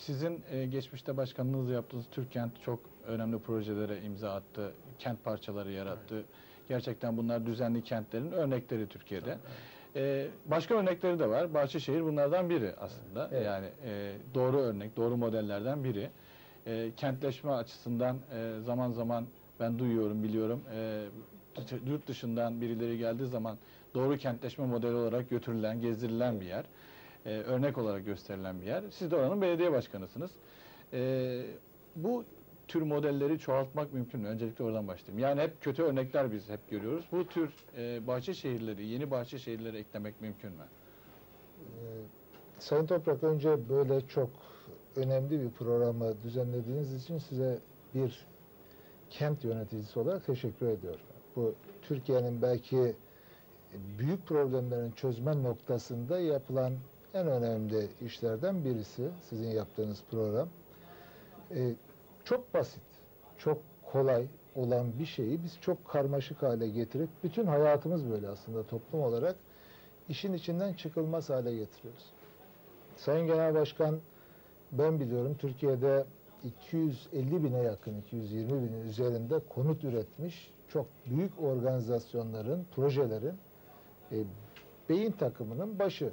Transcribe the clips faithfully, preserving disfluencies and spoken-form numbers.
sizin e, geçmişte başkanlığınızı yaptığınız Türkent çok önemli projelere imza attı. Kent parçaları yarattı. Evet. Gerçekten bunlar düzenli kentlerin örnekleri Türkiye'de. Evet. Ee, başka örnekleri de var. Bahçeşehir bunlardan biri aslında. Evet. Yani e, doğru örnek, doğru modellerden biri. E, kentleşme açısından e, zaman zaman ben duyuyorum, biliyorum. E, yurt dışından birileri geldiği zaman doğru kentleşme modeli olarak götürülen, gezdirilen bir yer. E, örnek olarak gösterilen bir yer. Siz de oranın belediye başkanısınız. E, bu tür modelleri çoğaltmak mümkün mü? Öncelikle oradan başlayayım. Yani hep kötü örnekler biz hep görüyoruz. Bu tür e, bahçe şehirleri, yeni bahçe şehirleri eklemek mümkün mü? Ee, Sayın Toprak, önce böyle çok önemli bir programı düzenlediğiniz için size bir kent yöneticisi olarak teşekkür ediyorum. Bu Türkiye'nin belki büyük problemlerin çözme noktasında yapılan en önemli işlerden birisi sizin yaptığınız program. Ee, çok basit, çok kolay olan bir şeyi biz çok karmaşık hale getirip bütün hayatımız böyle aslında toplum olarak işin içinden çıkılmaz hale getiriyoruz. Sayın Genel Başkan, ben biliyorum Türkiye'de iki yüz elli bine yakın, iki yüz yirmi binin üzerinde konut üretmiş çok büyük organizasyonların, projelerin e, beyin takımının başı.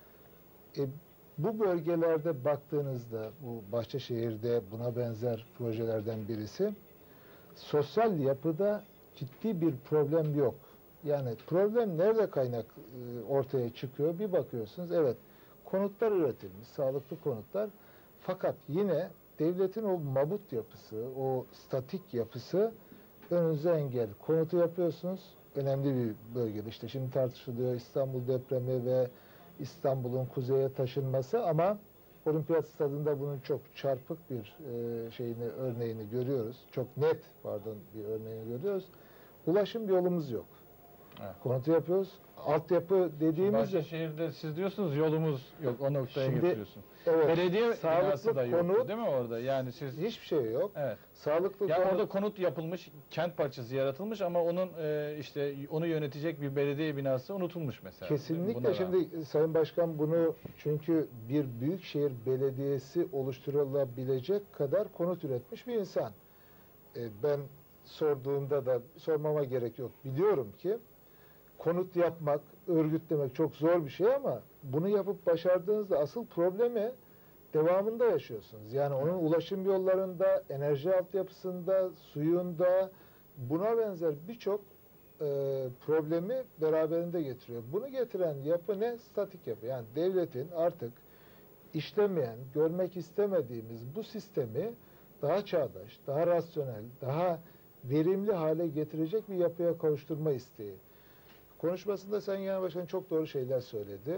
E, bu bölgelerde baktığınızda, bu Bahçeşehir'de buna benzer projelerden birisi, sosyal yapıda ciddi bir problem yok. Yani problem nerede kaynak e, ortaya çıkıyor? Bir bakıyorsunuz, evet, konutlar üretilmiş, sağlıklı konutlar. Fakat yine devletin o mabut yapısı, o statik yapısı önünüze engel. Konutu yapıyorsunuz, önemli bir bölgede. İşte şimdi tartışılıyor İstanbul depremi ve İstanbul'un kuzeye taşınması, ama Olimpiyat Stadında bunun çok çarpık bir e, şeyini, örneğini görüyoruz. Çok net, pardon, bir örneğini görüyoruz. Ulaşım yolumuz yok. Evet. Konutu yapıyoruz. Altyapı dediğimiz... Bahçeşehir'de siz diyorsunuz yolumuz yok. O noktaya Şimdi, getiriyorsun. Evet, belediye binası da konut, yok değil mi orada? Yani siz... Hiçbir şey yok. Evet. Sağlıklı yani konut... orada konut yapılmış, kent parçası yaratılmış ama onun e, işte onu yönetecek bir belediye binası unutulmuş mesela. Kesinlikle. Şimdi Sayın Başkan bunu, çünkü bir büyükşehir belediyesi oluşturulabilecek kadar konut üretmiş bir insan. E, ben sorduğumda da, sormama gerek yok. Biliyorum ki konut yapmak, örgütlemek çok zor bir şey, ama bunu yapıp başardığınızda asıl problemi devamında yaşıyorsunuz. Yani onun ulaşım yollarında, enerji altyapısında, suyunda, buna benzer birçok e, problemi beraberinde getiriyor. Bunu getiren yapı ne? Statik yapı. Yani devletin artık işlemeyen, görmek istemediğimiz bu sistemi daha çağdaş, daha rasyonel, daha verimli hale getirecek bir yapıya kavuşturma isteği. Konuşmasında Sayın Genel Başkan çok doğru şeyler söyledi.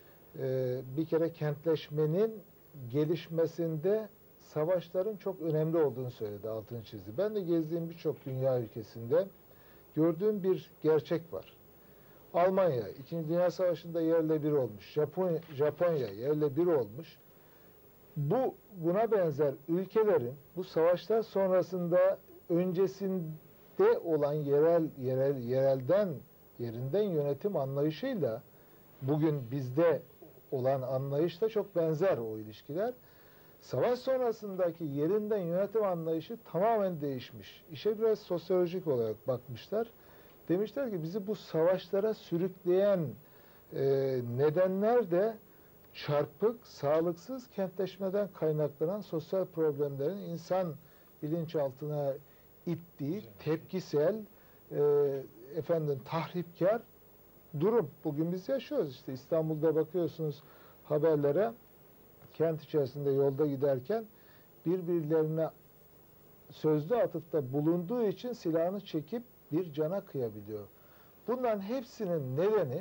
Ee, bir kere kentleşmenin gelişmesinde savaşların çok önemli olduğunu söyledi, altını çizdi. Ben de gezdiğim birçok dünya ülkesinde gördüğüm bir gerçek var. Almanya, İkinci Dünya Savaşı'nda yerle bir olmuş. Japonya, Japonya yerle bir olmuş. Bu, buna benzer ülkelerin bu savaşlar sonrasında öncesinde olan yerel, yerel, yerelden, yerinden yönetim anlayışıyla bugün bizde olan anlayışla çok benzer o ilişkiler. Savaş sonrasındaki yerinden yönetim anlayışı tamamen değişmiş. İşe biraz sosyolojik olarak bakmışlar. Demişler ki bizi bu savaşlara sürükleyen e, nedenler de çarpık, sağlıksız kentleşmeden kaynaklanan sosyal problemlerin insan bilinçaltına ittiği tepkisel, e, efendim tahripkar durum. Bugün biz yaşıyoruz. İşte İstanbul'da bakıyorsunuz haberlere, kent içerisinde yolda giderken birbirlerine sözlü atıfta bulunduğu için silahını çekip bir cana kıyabiliyor. Bunların hepsinin nedeni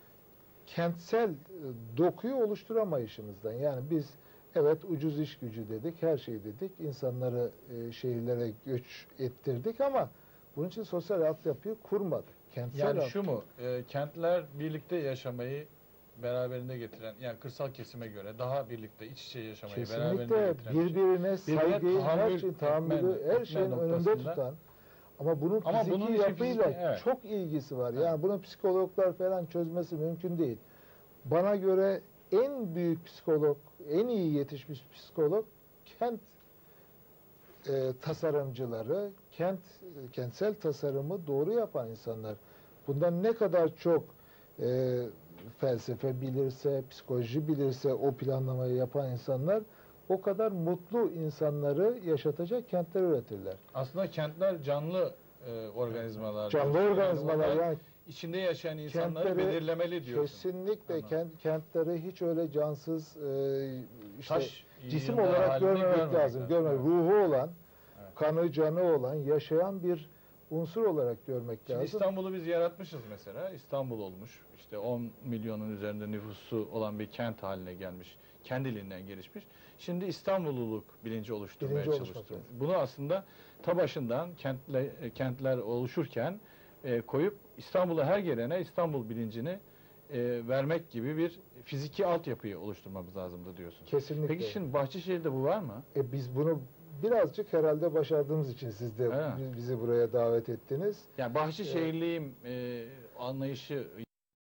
kentsel dokuyu oluşturamayışımızdan. Yani biz evet ucuz iş gücü dedik, her şey dedik, insanları e, şehirlere göç ettirdik, ama bunun için sosyal altyapıyı kurmadık. Kentsel yani şu mu, e, kentler birlikte yaşamayı beraberinde getiren, yani kırsal kesime göre daha birlikte iç içe yaşamayı kesinlikle beraberinde getiren, birbirine saygıyı, her şey, tahammülü, etmen, her şeyin önünde tutan, ama bunun ama fiziki bunun yapıyla fiziki, evet. çok ilgisi var. Evet. Yani bunu psikologlar falan çözmesi mümkün değil. Bana göre en büyük psikolog, en iyi yetişmiş psikolog kent e, tasarımcıları, kent kentsel tasarımı doğru yapan insanlar. Bundan ne kadar çok e, felsefe bilirse, psikoloji bilirse o planlamayı yapan insanlar o kadar mutlu insanları yaşatacak kentler üretirler. Aslında kentler canlı e, organizmalar. Canlı diyorsun. organizmalar Yani onlar yani içinde yaşayan insanları kentleri belirlemeli diyorsun. kesinlikle Anladım. kent, kentleri hiç öyle cansız e, işte Taş cisim yığınları olarak halinde görmemek görmemek lazım. Görmemek, Evet. ruhu olan, Evet. kanı canı olan, yaşayan bir unsur olarak görmek Şimdi lazım. İstanbul'u biz yaratmışız mesela. İstanbul olmuş. İşte on milyonun üzerinde nüfusu olan bir kent haline gelmiş. Kendiliğinden gelişmiş. Şimdi İstanbulluluk bilinci oluşturmaya Bilinci oluşmak çalıştım. lazım. Bunu aslında ta başından kentle, kentler oluşurken e, koyup İstanbul'a her gelene İstanbul bilincini e, vermek gibi bir fiziki altyapıyı oluşturmamız lazımdı diyorsun. Kesinlikle. Peki şimdi Bahçeşehir'de bu var mı? E, biz bunu birazcık herhalde başardığımız için siz de Evet. bizi buraya davet ettiniz. Yani Bahçeşehirliyim e, anlayışı